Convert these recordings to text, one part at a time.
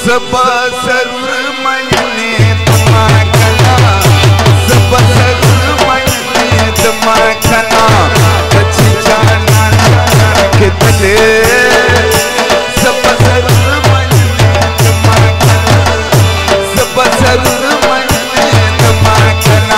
सबा जरूर मयने तमाकना सबा जरूर मयने तमाकना कच्ची जाना के तले सबा जरूर मयने तमाकना सबा जरूर मयने तमाकना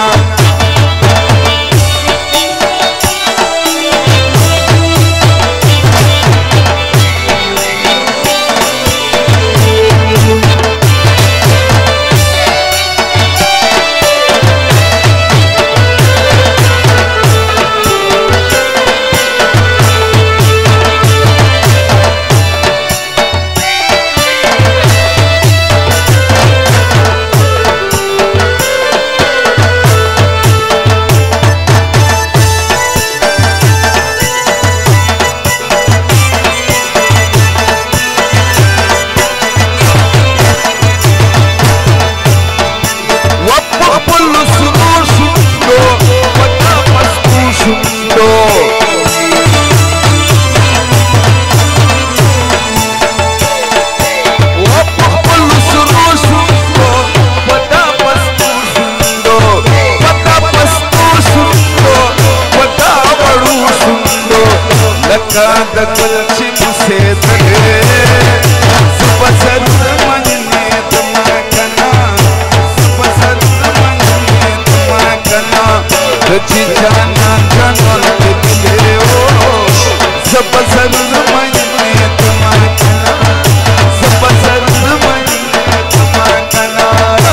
दकलची मुसे तले सबा जरूर मयने तमाकना सबा जरूर मयने तमाकना कच्ची जाना जाना के दिले ओ सबा जरूर मयने तमाकना सबा जरूर मयने तमाकना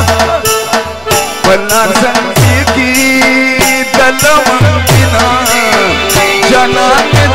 वरना जिंदगी दलम बिना जाना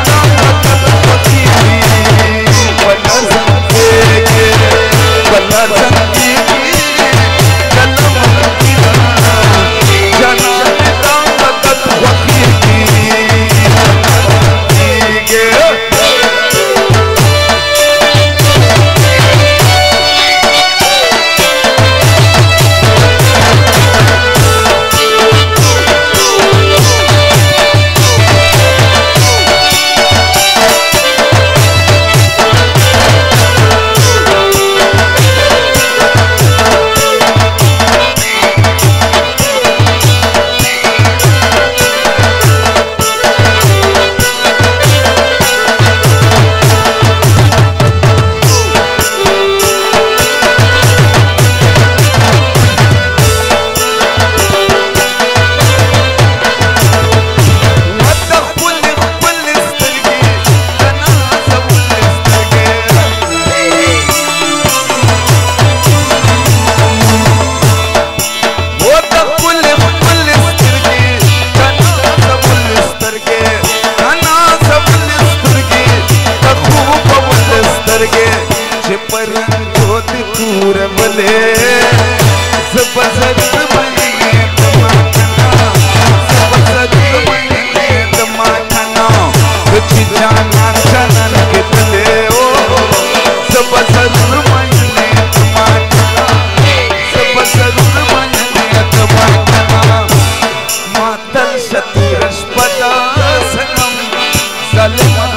सबा जरूर मयने तमाकना सबा जरूर मयने तमाकना कच्ची जाना जाना के तले ओ सबा जरूर मयने तमाकना सबा जरूर मयने तमाकना मातल शतुरश पदा सनम सलमा